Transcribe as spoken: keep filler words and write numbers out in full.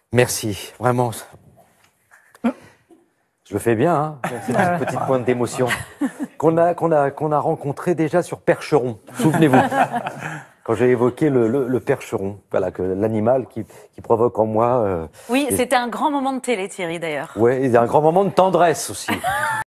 Merci, vraiment. Je le fais bien, hein, cette petite, petite pointe d'émotion. Qu'on a, qu'on a, qu'on a rencontré déjà sur Percheron, souvenez-vous. Quand j'ai évoqué le, le, le percheron, voilà, que l'animal qui, qui provoque en moi... Euh, oui, et... c'était un grand moment de télé, Thierry, d'ailleurs. Oui, et un grand moment de tendresse aussi.